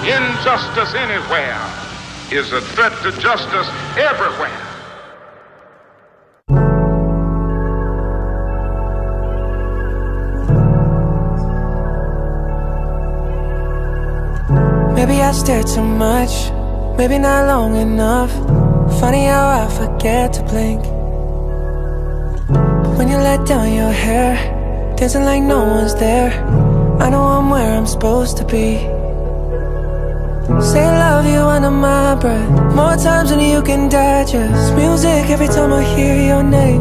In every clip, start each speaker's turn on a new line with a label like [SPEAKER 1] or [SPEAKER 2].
[SPEAKER 1] Injustice anywhere is a threat to justice everywhere.
[SPEAKER 2] Maybe I stare too much, maybe not long enough. Funny how I forget to blink. But when you let down your hair, dancing like no one's there, I know I'm where I'm supposed to be. Say I love you under my breath, more times than you can digest. Music every time I hear your name.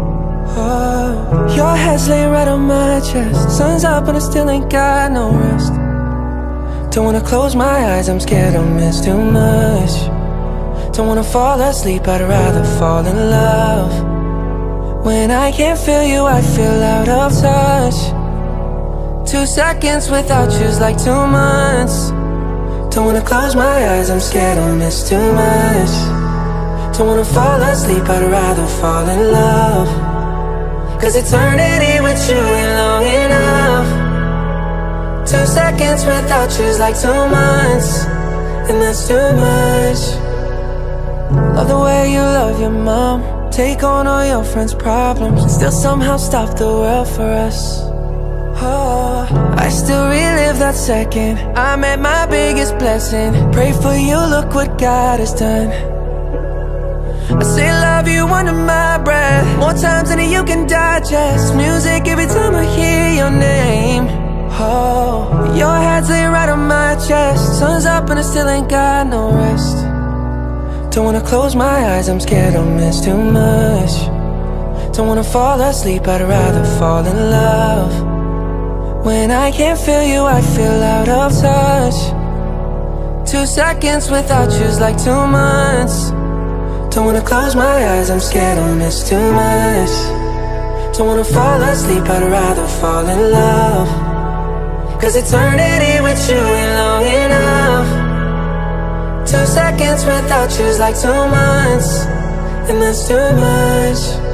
[SPEAKER 2] Oh, your head's laying right on my chest. Sun's up and I still ain't got no rest. Don't wanna close my eyes, I'm scared I'll miss too much. Don't wanna fall asleep, I'd rather fall in love. When I can't feel you, I feel out of touch. 2 seconds without you's like 2 months. Don't wanna close my eyes, I'm scared I'll miss too much. Don't wanna fall asleep, I'd rather fall in love. Cause eternity with you ain't long enough. 2 seconds without you's like 2 months, and that's too much. Love the way you love your mom, take on all your friends' problems, and still somehow stop the world for us. Oh, I still relive that second I met my biggest blessing. Pray for you, look what God has done. I say love you under my breath, more times than you can digest. Music every time I hear your name. Oh, your head's laying right on my chest. Sun's up and I still ain't got no rest. Don't wanna close my eyes, I'm scared I'll miss too much. Don't wanna fall asleep, I'd rather fall in love. When I can't feel you, I feel out of touch. 2 seconds without you's like 2 months. Don't wanna close my eyes, I'm scared I'll miss too much. Don't wanna fall asleep, I'd rather fall in love. Cause eternity with you ain't long enough. 2 seconds without you's like 2 months, and that's too much.